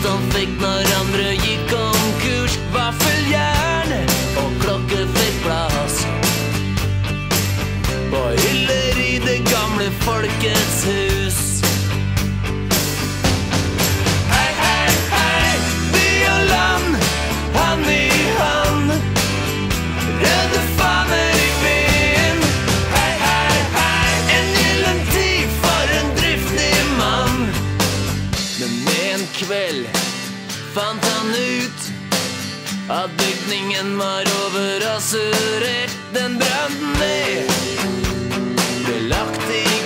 alt han fikk når andre gikk konkurs. Vaffeljern og klokke fikk plass på hyller i det gamle Folkets hus. Hei, hei, hei, by og land, hand i hand, røde faner i byen. Hei, hei, hei, en gyllen tid for en driftig mann. Men en kveld fant han ut at bygningen var overassurert. Den brant ned, ble lagt i